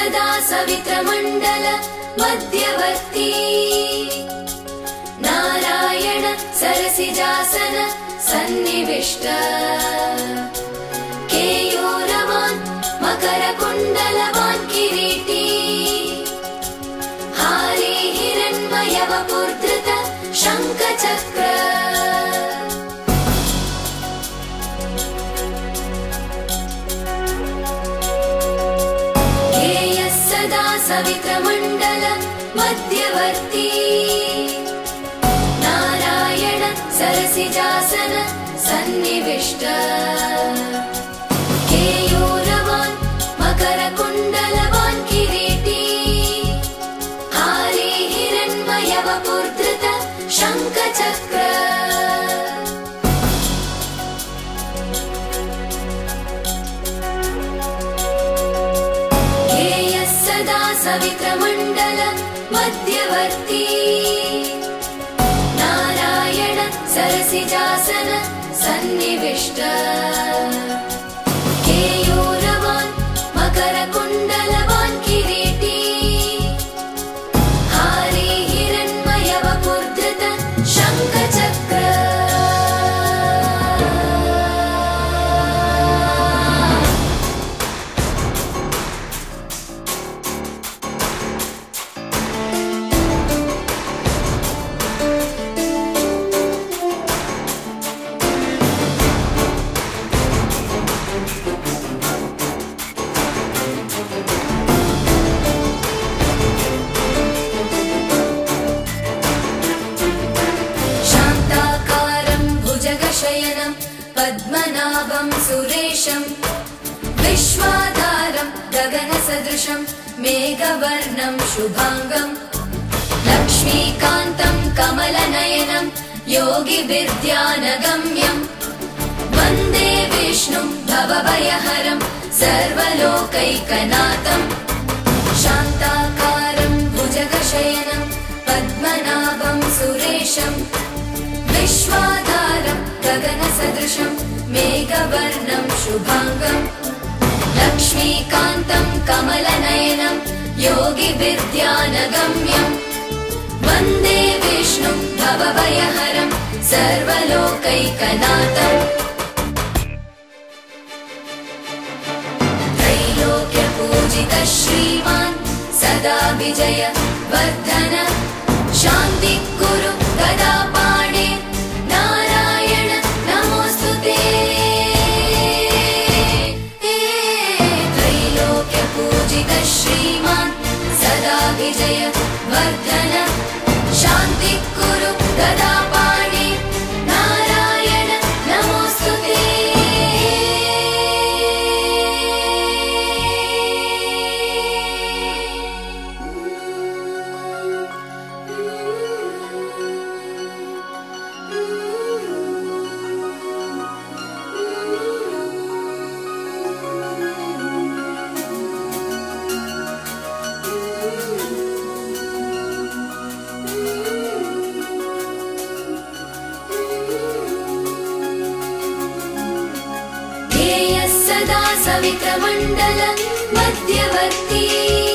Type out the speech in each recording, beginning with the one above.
सदा सवित्रमण्डल मध्यवर्ती नारायण सरसिजासन सन्निविष्ट केयूरवान् मकरकुण्डलवान् किरीटी हारी हिरण्मयवपुर्धृत शङ्खचक्र ध्येयः सदा सवित्रमण्डल मध्यवर्ती नारायण सरसिजासन सन्निविष्ट केयूरवान् मकरकुण्डलवान् किरीटी हारी हिरण्मयवपुर्धृत शङ्खचक्र ध्येयः सदा सवित्रमण्डल मध्यवर्ती नारायण सरसिजासन सन्निविष्ट केयूरवान् मकरकुण्डलवान् किरीटी हारी हिरण्मयवपुर्धृत शङ्खचक्र पद्मनाभं सुरेशं विश्वाधारं गगनसदृशं मेघवर्णं शुभांगं लक्ष्मीकान्तं कमलनयनं योगिविद्यानगम्यं वन्दे विष्णुं भवभयहरं सर्वलोकैकनाथं शान्ताकारं भुजगशयनं पद्मनाभं सुरेशं विश्वाधारं गगनसदृशं मेघवर्णं शुभांगं लक्ष्मीकान्तं कमलनयनं योगिविद्यानगम्यं वन्दे विष्णुं भवभयहरं सर्वलोकैकनाथं त्रैलोक्यपूजितः श्रीमान् सदा विजय वर्धन शान्ति कुरु गदा पाणे नारायण नमोस्तुते त्रैलोक्यपूजितः श्रीमान् सदा विजय वर्धन शान्ति कुरु गदा पाणे नारायण नमोस्तुते सदा सवित्रमण्डल मध्यवर्ती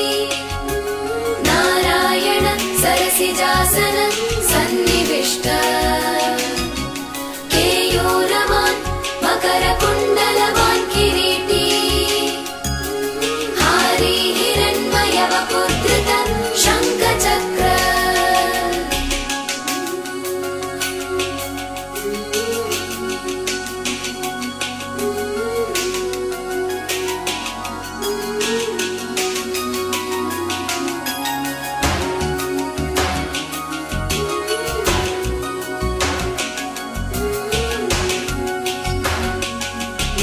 नारायण सरसिजासन सन्निविष्ट केयूरवान् मकरकुण्डलवान् किरीटी हारी हिरण्मयवपुर्धृत शङ्खचक्र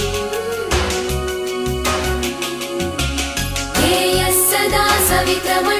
सवित्रमण्डल